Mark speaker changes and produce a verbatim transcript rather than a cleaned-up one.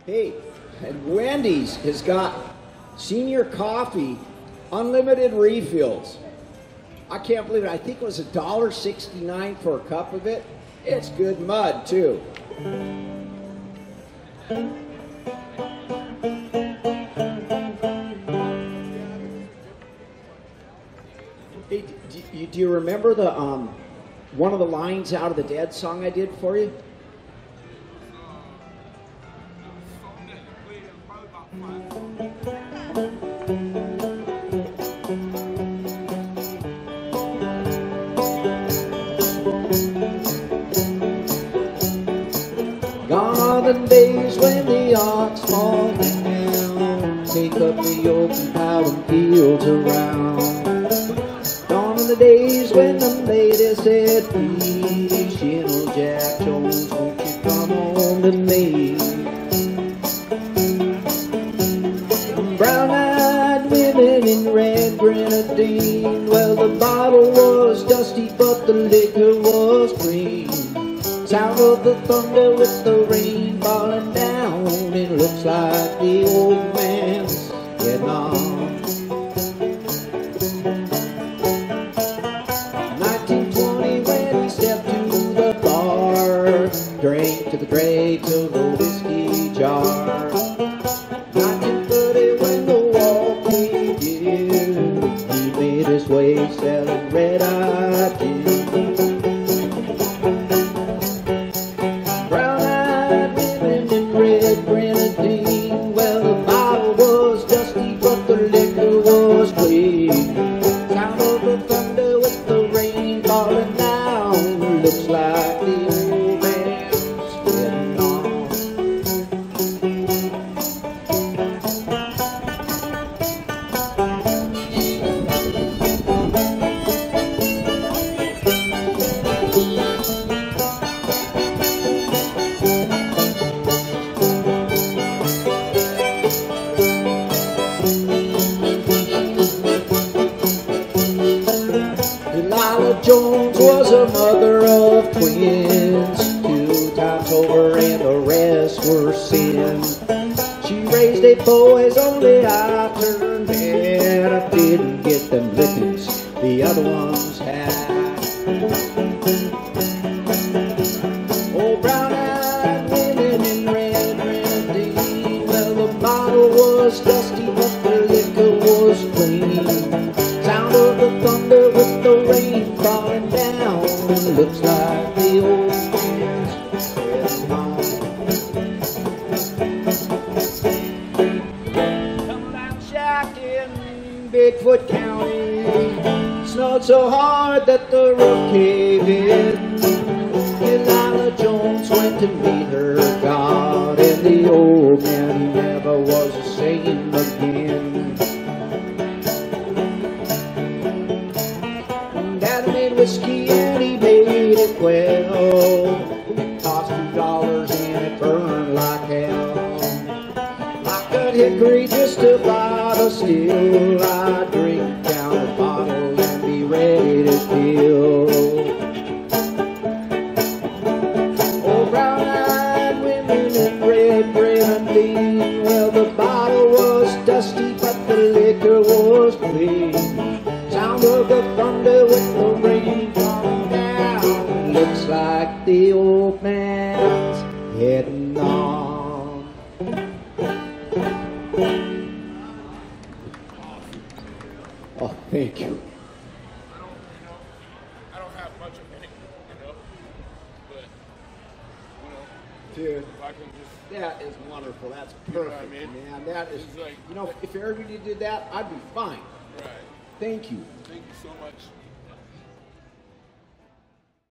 Speaker 1: Hey, and Wendy's has got senior coffee, unlimited refills. I can't believe it. I think it was a dollar sixty-nine for a cup of it. It's good mud too. Hey, do you, do you remember the um, one of the lines out of the Dead song I did for you? Gone are the days when the ox fall down, take up the open plowed fields around. Gone are the days when the lady said, please, you know, Jack Jones, won't you come home to me? Brown-eyed women in red grenadine, well, the bottle was dusty, but the liquor was green. Sound of the thunder with the rain falling down, it looks like the old man's getting on. nineteen twenty when he stepped to the bar, drank to the dregs of the whiskey jar. nineteen thirty when the wall caved in, he made his way selling red-eyed gin. Grenadine, well, the bottle was dusty, but the liquor was clean. Sound of the thunder with the rain falling down, looks like the old man's getting on. Jones was a mother of twins, two times over and the rest were sin. She raised eight boys, only I turned bad. I didn't get them lickings the other ones had. Oh, brown-eyed women in red grenadine, well, the bottle was dusty, but the liquor was clean. Sound of the thunder with the rain falling down, it looks like the old man's getting on. Coming down shack in Bigfoot County, snowed so hard that the roof caved in. Iida Jones went to meet her God, and the old man never was the same again. Dad made whiskey and he made it well. It cost two dollars and it burned like hell. I cut hickory just to buy the steel. I drink down a bottle and be ready to kill. Oh, brown-eyed women in red grenadine, well, the bottle was dusty, but the liquor was clean. Sound of the thunder with the rain falling down, looks like the old man's heading on. Oh, thank you.
Speaker 2: I don't, you know, I don't have much of anything, you know, but, you know,
Speaker 1: Dude,
Speaker 2: if I can just,
Speaker 1: that is wonderful. That's perfect,
Speaker 2: know what I mean?
Speaker 1: man. That is,
Speaker 2: It's like-
Speaker 1: you know, if everybody did that, I'd be fine.
Speaker 2: right.
Speaker 1: Thank you.
Speaker 2: Thank you so much.